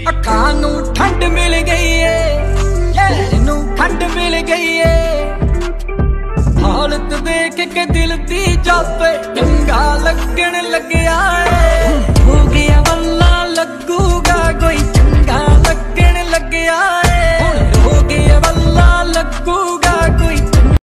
ਅੱਖਾਂ ਨੂੰ ਠੰਡ ਮਿਲ ਗਈ ਏ, ਯਾਰ ਨੂੰ ਖੰਡ ਮਿਲ ਗਈ ਏ। ਹਾਲਤ ਦੇਖ ਕੇ ਦਿਲ ਦੀ ਜਾਪੇ ਚੰਗਾ ਲੱਗਣ ਲੱਗੇ।